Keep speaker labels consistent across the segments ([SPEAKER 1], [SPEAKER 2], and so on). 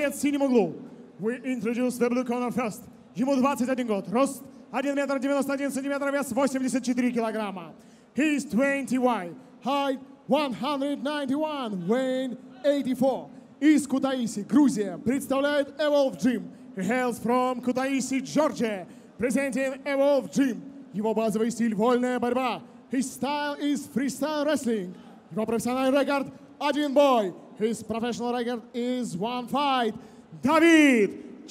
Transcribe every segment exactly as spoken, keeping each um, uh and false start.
[SPEAKER 1] боец в синем углу. We introduce the blue corner first. Ему двадцать один год, рост один метр девяносто один сантиметр, вес восемьдесят четыре килограмма. He is twenty Y, height one ninety-one, weight eighty-four. Из Кутаиси, Грузия, представляет Evolve Gym. He hails from Kutaisi, Georgia, presenting Evolve Gym. Его базовый стиль — вольная борьба. His style is freestyle wrestling. Его профессиональный рекорд — один бой. His professional record is one fight. Давид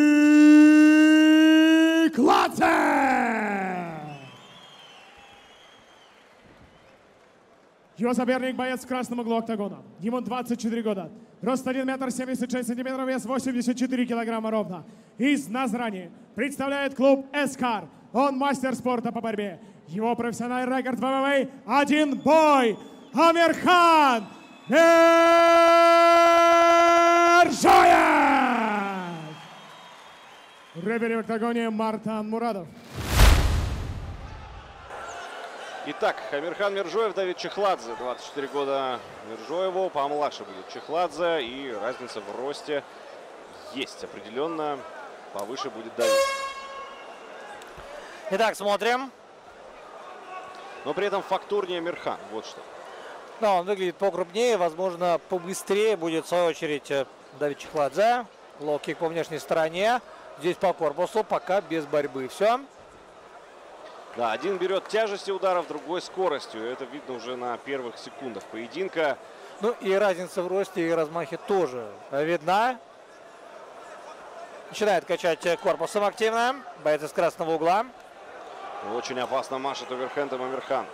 [SPEAKER 1] Чикладзе! Его соперник — боец в красном углу октагона. Ему двадцать четыре года. Рост один метр семьдесят шесть сантиметров, вес восемьдесят четыре килограмма ровно. Из Назрани представляет клуб Эскар. Он мастер спорта по борьбе. Его профессиональный рекорд в ММА — один бой. Амирхан Мержоев! Рефери в октагоне Мартан Мурадов.
[SPEAKER 2] Итак, Амирхан Мержоев, Давид Чикладзе. двадцать четыре года Мержоеву, помладше будет Чикладзе. И разница в росте есть определенно. Повыше будет Давид.
[SPEAKER 3] Итак, смотрим.
[SPEAKER 2] Но при этом фактурнее Амирхан. Вот что.
[SPEAKER 3] Да, он выглядит покрупнее, возможно, побыстрее будет, в свою очередь, Давид Чикладзе. Лоу-кик по внешней стороне. Здесь по корпусу, пока без борьбы. Все.
[SPEAKER 2] Да, один берет тяжестью ударов, другой скоростью. Это видно уже на первых секундах поединка.
[SPEAKER 3] Ну и разница в росте и размахе тоже видна. Начинает качать корпусом активно. Боец из красного угла.
[SPEAKER 2] Очень опасно машет оверхендом Амирхан.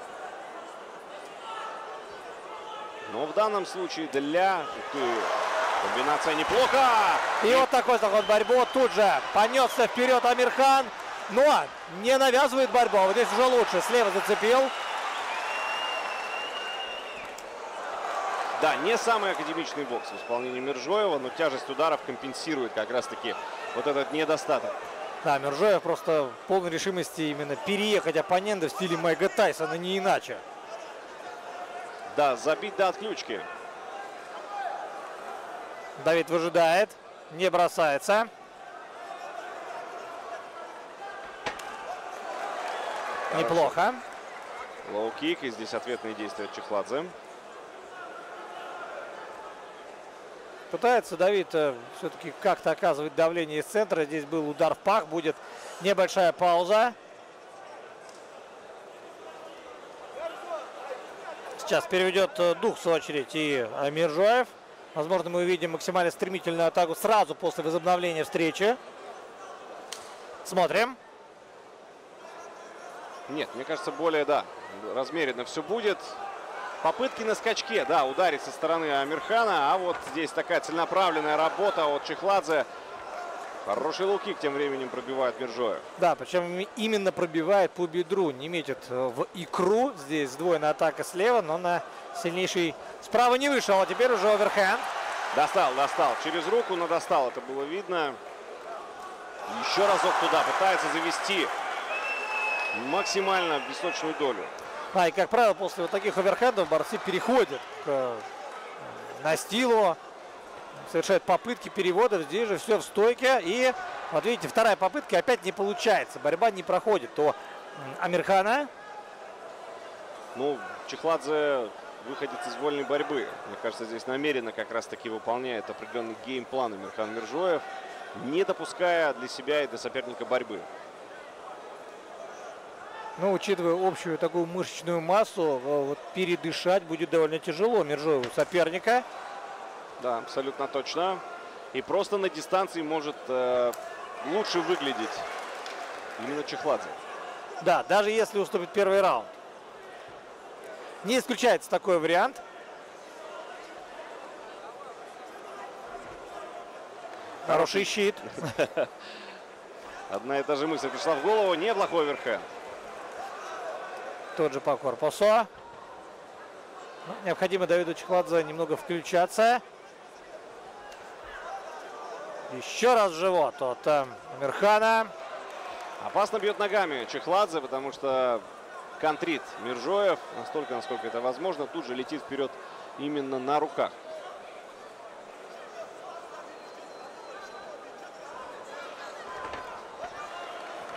[SPEAKER 2] Но в данном случае для... Комбинация неплохо.
[SPEAKER 3] И, и вот такой заход борьбу. Тут же понесся вперед Амирхан. Но не навязывает борьбу. А вот здесь уже лучше. Слева зацепил.
[SPEAKER 2] Да, не самый академичный бокс в исполнении Мержоева, но тяжесть ударов компенсирует как раз-таки вот этот недостаток.
[SPEAKER 3] Да, Мержоев просто в полной решимости именно переехать оппонента в стиле Майка Тайсона, не иначе.
[SPEAKER 2] Да, забить до отключки.
[SPEAKER 3] Давид выжидает, не бросается. Хорошо. Неплохо.
[SPEAKER 2] Лоу-кик, и здесь ответные действия Чикладзе.
[SPEAKER 3] Пытается Давид все-таки как-то оказывать давление из центра. Здесь был удар в пах, будет небольшая пауза. Сейчас переведет дух, в свою очередь, и Мержоев. Возможно, мы увидим максимально стремительную атаку сразу после возобновления встречи. Смотрим.
[SPEAKER 2] Нет, мне кажется, более, да, размеренно все будет. Попытки на скачке, да, ударить со стороны Амирхана. А вот здесь такая целенаправленная работа от Чикладзе. Хороший лоу-кик тем временем пробивает Мержоев.
[SPEAKER 3] Да, причем именно пробивает по бедру. Не метит в икру. Здесь сдвоенная атака слева, но на сильнейший справа не вышел. А теперь уже оверхенд.
[SPEAKER 2] Достал, достал. Через руку, но достал. Это было видно. Еще разок туда. Пытается завести максимально височную долю.
[SPEAKER 3] А, и, как правило, после вот таких оверхендов борцы переходят к настилу. Совершают попытки переводов. Здесь же все в стойке. И вот видите, вторая попытка опять не получается. Борьба не проходит. То Амирхана.
[SPEAKER 2] Ну, Чикладзе выходит из вольной борьбы. Мне кажется, здесь намеренно как раз-таки выполняет определенный геймплан Амирхан Мержоев, не допуская для себя и для соперника борьбы.
[SPEAKER 3] Но, учитывая общую такую мышечную массу, вот передышать будет довольно тяжело Мержоеву соперника.
[SPEAKER 2] Да, абсолютно точно. И просто на дистанции может э, лучше выглядеть именно Чикладзе.
[SPEAKER 3] Да, даже если уступит первый раунд. Не исключается такой вариант. Хороший щит.
[SPEAKER 2] Одна и та же мысль пришла в голову. Неплохой оверхенд.
[SPEAKER 3] Тот же по корпусу. Ну, необходимо Давиду Чикладзе немного включаться. Еще раз живот от э, Амирхана.
[SPEAKER 2] Опасно бьет ногами Чикладзе, потому что контрит Мержоев настолько, насколько это возможно, тут же летит вперед именно на руках.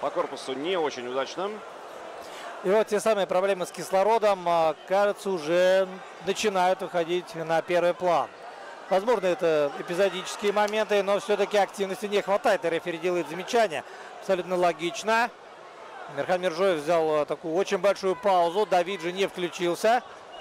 [SPEAKER 2] по корпусу не очень удачно.
[SPEAKER 3] И вот те самые проблемы с кислородом, кажется, уже начинают уходить на первый план. Возможно, это эпизодические моменты, но все-таки активности не хватает. И рефери делает замечание. Абсолютно логично. Амирхан Миржоев взял такую очень большую паузу. Давид же не включился.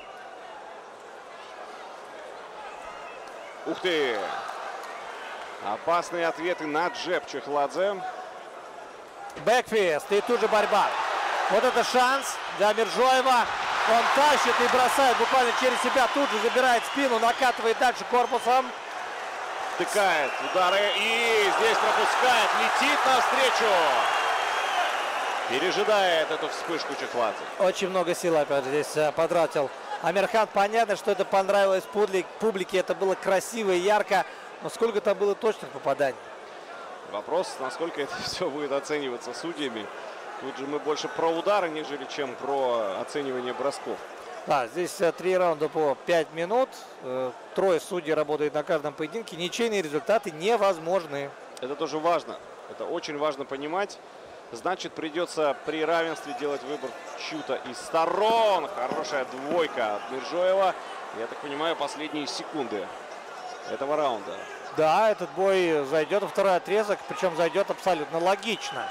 [SPEAKER 2] Ух ты! Опасные ответы на джеб Чехладзе.
[SPEAKER 3] Бэкфист. И тут же борьба. Вот это шанс для Миржоева. Он тащит и бросает буквально через себя. Тут же забирает спину, накатывает дальше корпусом.
[SPEAKER 2] Втыкает удары и здесь пропускает. Летит навстречу. Пережидает эту вспышку Чехладзе.
[SPEAKER 3] Очень много сил опять же здесь потратил Амирхан. Понятно, что это понравилось публике. Это было красиво и ярко. Но сколько там было точных попаданий?
[SPEAKER 2] Вопрос, насколько это все будет оцениваться судьями. Тут же мы больше про удары, нежели чем про оценивание бросков.
[SPEAKER 3] Да, здесь три раунда по пять минут. Трое судей работают на каждом поединке. Ничейные результаты невозможны.
[SPEAKER 2] Это тоже важно. Это очень важно понимать. Значит, придется при равенстве делать выбор чью-то из сторон. Хорошая двойка от Миржоева. Я так понимаю, последние секунды этого раунда.
[SPEAKER 3] Да, этот бой зайдет во второй отрезок. Причем зайдет абсолютно логично.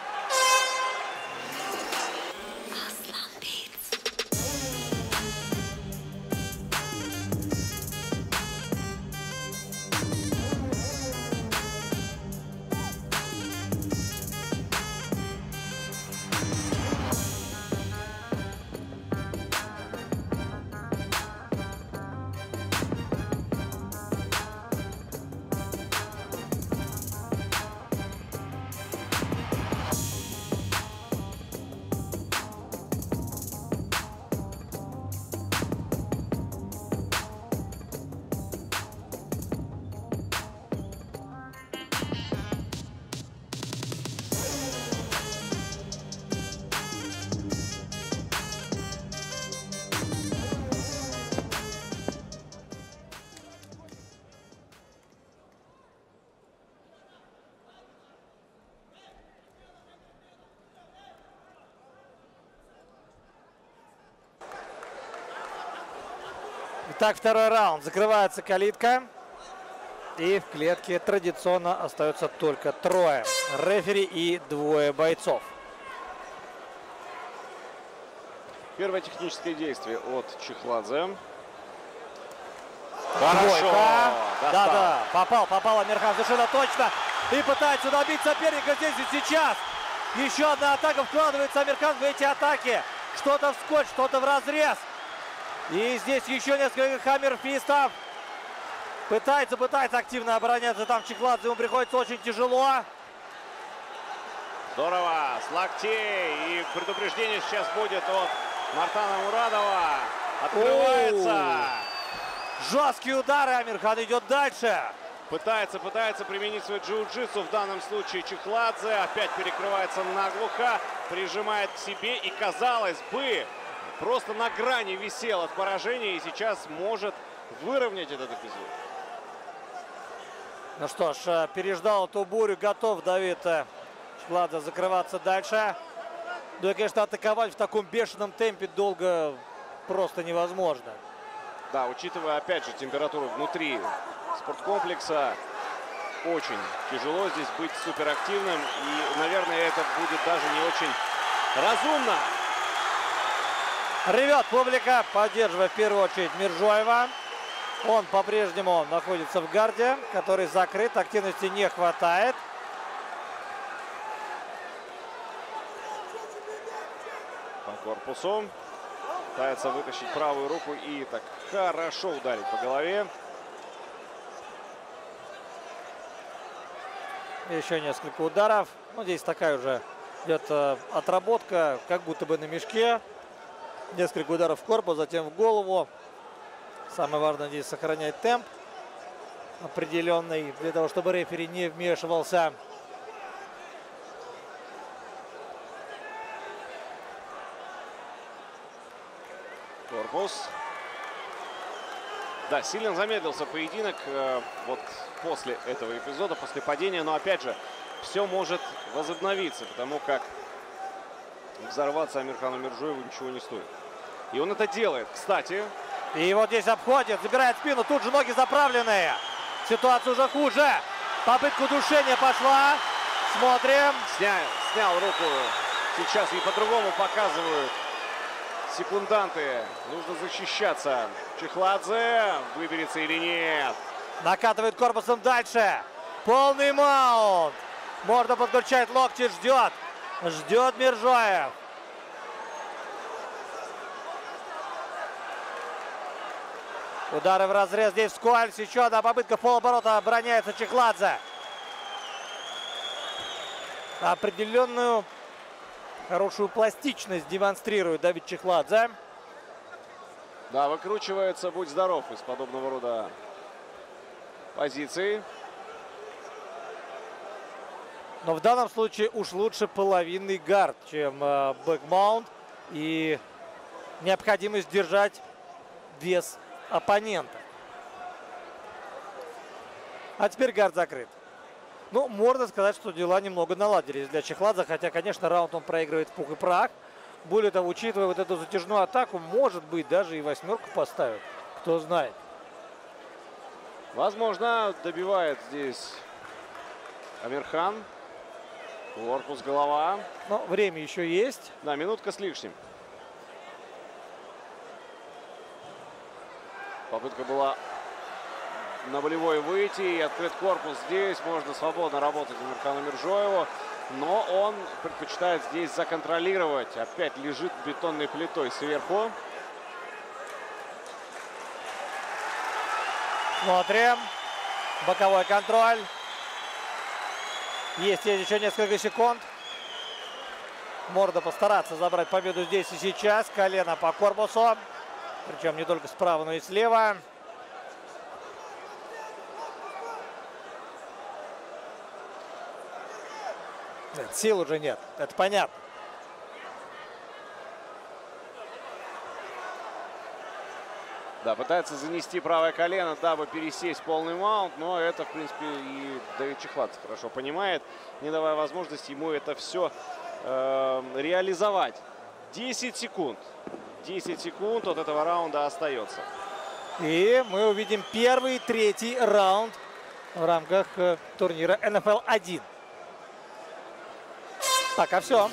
[SPEAKER 3] Итак, второй раунд. Закрывается калитка. И в клетке традиционно остается только трое. Рефери и двое бойцов.
[SPEAKER 2] Первое техническое действие от Чехладзе.
[SPEAKER 3] Хорошо. Да-да. Попал, попал Амирхан совершенно точно. И пытается добить соперника здесь и сейчас. Еще одна атака. Вкладывается Амирхан в эти атаки. Что-то вскочь, что-то в разрез. И здесь еще несколько хаммерфистов. Пытается, пытается активно обороняться там Чехладзе. Ему приходится очень тяжело.
[SPEAKER 2] Здорово. С локтей. И предупреждение сейчас будет от Мартана Мурадова. Открывается.
[SPEAKER 3] Жесткие удары. Амирхан идет дальше.
[SPEAKER 2] Пытается, пытается применить свой джиу-джитсу. В данном случае Чехладзе. Опять перекрывается наглухо. Прижимает к себе. И, казалось бы, просто на грани висел от поражения. И сейчас может выровнять этот эпизод.
[SPEAKER 3] Ну что ж, переждал эту бурю. Готов Давид Чехладзе закрываться дальше. Ну и, конечно, атаковать в таком бешеном темпе долго просто невозможно.
[SPEAKER 2] Да, учитывая, опять же, температуру внутри спорткомплекса, очень тяжело здесь быть суперактивным. И, наверное, это будет даже не очень разумно.
[SPEAKER 3] Ревет публика, поддерживая в первую очередь Миржоева. Он по-прежнему находится в гарде, который закрыт, активности не хватает.
[SPEAKER 2] По корпусу. Пытается вытащить правую руку и так хорошо ударить по голове.
[SPEAKER 3] Еще несколько ударов. Ну, здесь такая уже идет э, отработка, как будто бы на мешке. Несколько ударов в корпус, затем в голову. Самое важное здесь сохранять темп определенный, для того, чтобы рефери не вмешивался.
[SPEAKER 2] Корпус. Да, сильно замедлился поединок э, вот после этого эпизода, после падения. Но опять же, все может возобновиться, потому как взорваться Амирхану Миржоеву ничего не стоит. И он это делает, кстати.
[SPEAKER 3] И вот здесь обходит, забирает спину, тут же ноги заправленные. Ситуация уже хуже. Попытка удушения пошла. Смотрим.
[SPEAKER 2] Снял, снял руку. Сейчас и по-другому показывают секунданты. Нужно защищаться. Чехладзе выберется или нет.
[SPEAKER 3] Накатывает корпусом дальше. Полный маунт. Можно подключать локти. Ждет. Ждет Миржоев. Удары в разрез. Здесь вскользь. Еще одна попытка в полоборота. Обороняется Чехладзе. Определенную хорошую пластичность демонстрирует Давид Чехладзе.
[SPEAKER 2] Да, выкручивается, будь здоров, из подобного рода позиций.
[SPEAKER 3] Но в данном случае уж лучше половинный гард, чем э, бэкмаунт. И необходимость держать вес оппонента. А теперь гард закрыт. Ну, можно сказать, что дела немного наладились для Чехладзе. Хотя, конечно, раунд он проигрывает в пух и прах. Более того, учитывая вот эту затяжную атаку, может быть, даже и восьмерку поставят. Кто знает.
[SPEAKER 2] Возможно, добивает здесь Амирхан. Корпус, голова.
[SPEAKER 3] Но время еще есть.
[SPEAKER 2] Да, минутка с лишним. Попытка была на болевой выйти. И открыт корпус здесь. Можно свободно работать Амирхану Миржоеву. Но он предпочитает здесь законтролировать. Опять лежит бетонной плитой сверху.
[SPEAKER 3] Смотрим. Боковой контроль. Есть еще несколько секунд. Можно постараться забрать победу здесь и сейчас. Колено по корпусу. Причем не только справа, но и слева. Нет, сил уже нет. Это понятно.
[SPEAKER 2] Да, пытается занести правое колено, дабы пересесть полный маунт. Но это, в принципе, и Давид Чехладзе хорошо понимает, не давая возможности ему это все э, реализовать. десять секунд. десять секунд от этого раунда остается.
[SPEAKER 3] И мы увидим первый, третий раунд в рамках э, турнира эн эф эл один. Пока все.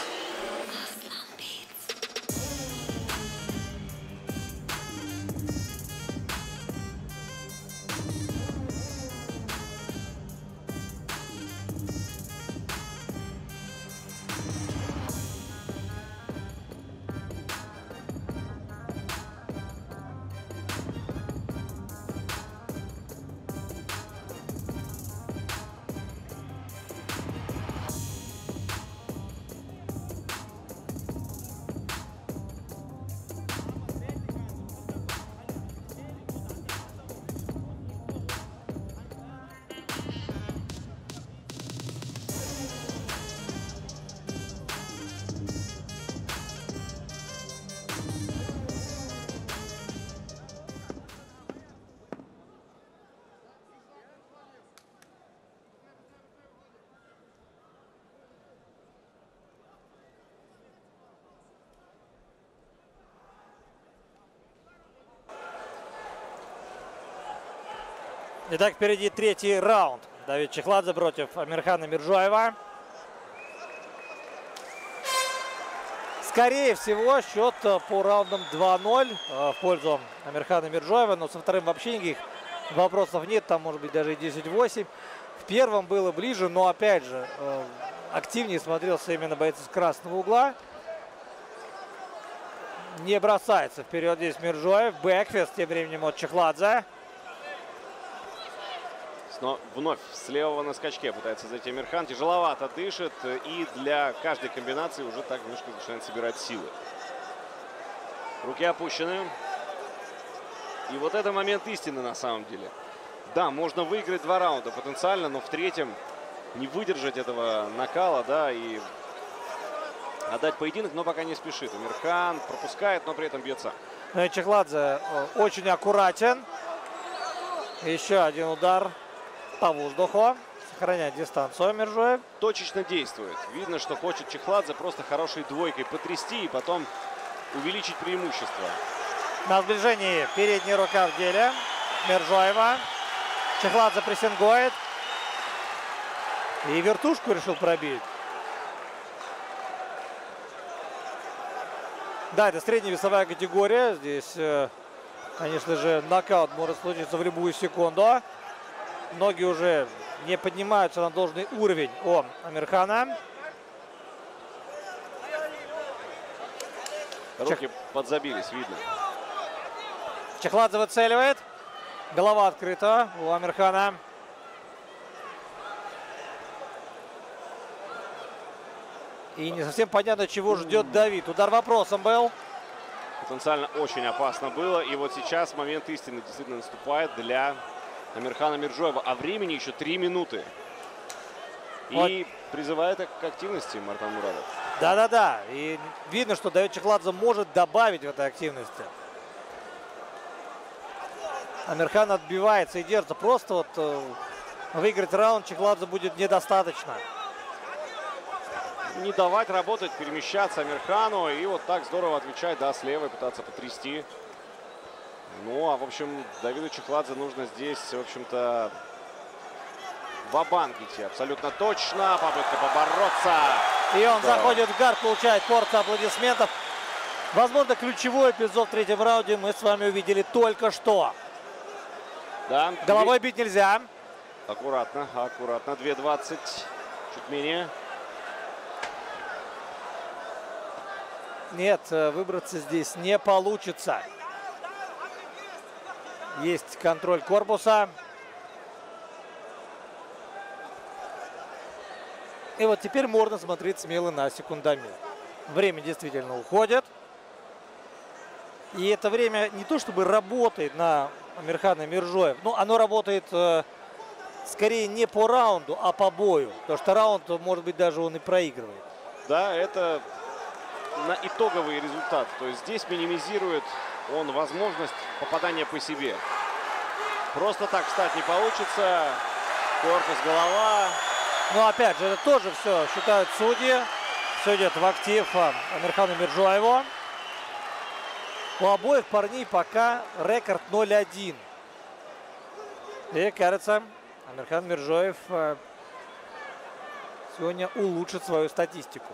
[SPEAKER 3] Итак, впереди третий раунд. Давид Чехладзе против Амирхана Миржоева. Скорее всего, счет по раундам два ноль в пользу Амирхана Миржоева. Но со вторым вообще никаких вопросов нет. Там может быть даже и десять восемь. В первом было ближе, но опять же активнее смотрелся именно боец из красного угла. Не бросается вперед здесь Миржоев. Бэкфест тем временем от Чехладзе.
[SPEAKER 2] Но вновь с левого на скачке пытается зайти Амирхан. Тяжеловато дышит. И для каждой комбинации уже так немножко начинает собирать силы. Руки опущены. И вот это момент истины на самом деле. Да, можно выиграть два раунда потенциально, но в третьем не выдержать этого накала, да, и отдать поединок, но пока не спешит. Амирхан пропускает, но при этом бьется.
[SPEAKER 3] Чехладзе очень аккуратен. Еще один удар по воздуху. Сохраняет дистанцию Мержоев.
[SPEAKER 2] Точечно действует. Видно, что хочет Чехладзе просто хорошей двойкой потрясти и потом увеличить преимущество.
[SPEAKER 3] На сближении передняя рука в деле Мержоева. Чехладзе прессингует. И вертушку решил пробить. Да, это средневесовая категория. Здесь, конечно же, нокаут может случиться в любую секунду. Ноги уже не поднимаются на должный уровень у Амирхана.
[SPEAKER 2] Руки
[SPEAKER 3] Чех...
[SPEAKER 2] подзабились, видно.
[SPEAKER 3] Чехладзе выцеливает. Голова открыта у Амирхана. И не совсем понятно, чего ждет Давид. Удар вопросом был.
[SPEAKER 2] Потенциально очень опасно было. И вот сейчас момент истины действительно наступает для Амирхана Мержоева. А времени еще три минуты.
[SPEAKER 3] Вот.
[SPEAKER 2] И призывает к активности Мартан Мурадов.
[SPEAKER 3] Да-да-да. И видно, что Давид Чехладзе может добавить в этой активности. Амирхан отбивается и держится. Просто вот э, выиграть раунд Чехладзе будет недостаточно.
[SPEAKER 2] Не давать работать, перемещаться Амирхану. И вот так здорово отвечать, да, с левой пытаться потрясти. Ну, а, в общем, Давиду Чехладзе нужно здесь, в общем-то, ва-банк идти. Абсолютно точно. Попытка побороться.
[SPEAKER 3] И он
[SPEAKER 2] Здорово.
[SPEAKER 3] заходит в гард, получает порцию аплодисментов. Возможно, ключевой эпизод в третьем раунде мы с вами увидели только что.
[SPEAKER 2] Да.
[SPEAKER 3] Головой бить нельзя.
[SPEAKER 2] Аккуратно, аккуратно. две двадцать, чуть менее.
[SPEAKER 3] Нет, выбраться здесь не получится. Есть контроль корпуса. И вот теперь можно смотреть смело на секундомер. Время действительно уходит. И это время не то чтобы работает на Амирхана Мержоев. Ну, оно работает э, скорее не по раунду, а по бою. Потому что раунд, может быть, даже он и проигрывает.
[SPEAKER 2] Да, это на итоговый результат. То есть здесь минимизирует он возможность попадания по себе. Просто так встать не получится. Корпус, голова.
[SPEAKER 3] Но опять же, это тоже все считают судьи. Все идет в актив Амирхану Мержоеву. У обоих парней пока рекорд ноль один. И кажется, Амирхан Мержоев сегодня улучшит свою статистику.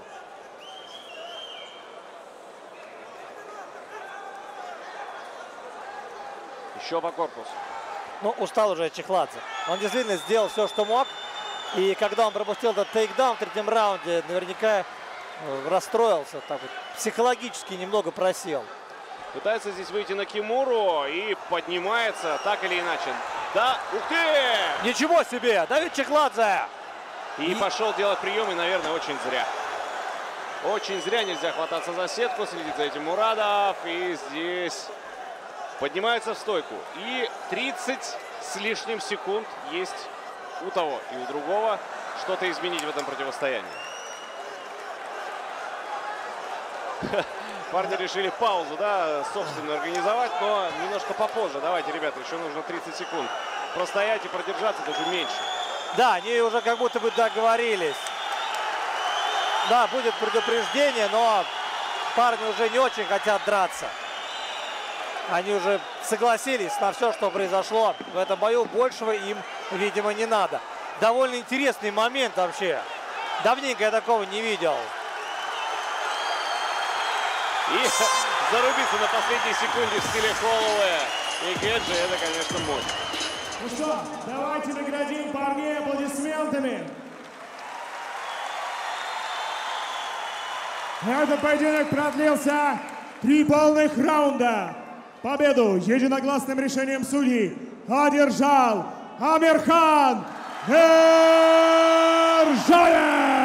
[SPEAKER 2] Еще по корпусу.
[SPEAKER 3] Ну, устал уже Чехладзе. Он действительно сделал все, что мог. И когда он пропустил этот тейкдаун в третьем раунде, наверняка расстроился. Так вот, психологически немного просел.
[SPEAKER 2] Пытается здесь выйти на Кимуру и поднимается так или иначе. Да, ух ты!
[SPEAKER 3] Ничего себе! Давид Чехладзе!
[SPEAKER 2] И,
[SPEAKER 3] и
[SPEAKER 2] пошел делать прием, и, наверное, очень зря. Очень зря, нельзя хвататься за сетку, следить за этим Мурадов. И здесь поднимается в стойку. И тридцать с лишним секунд есть у того и у другого что-то изменить в этом противостоянии. Парни решили паузу, да, собственно, организовать, но немножко попозже. Давайте, ребята, еще нужно тридцать секунд простоять и продержаться, даже меньше.
[SPEAKER 3] Да, они уже как будто бы договорились. Да, будет предупреждение, но парни уже не очень хотят драться. Они уже согласились на все, что произошло в этом бою. Большего им, видимо, не надо. Довольно интересный момент вообще. Давненько я такого не видел.
[SPEAKER 2] И зарубиться на последней секунде в стиле Холлоуэя и Геджи, это, конечно, мощь.
[SPEAKER 1] Ну что, давайте наградим парней аплодисментами. Этот поединок продлился три полных раунда. Победу единогласным решением судей одержал Амирхан Мержоев!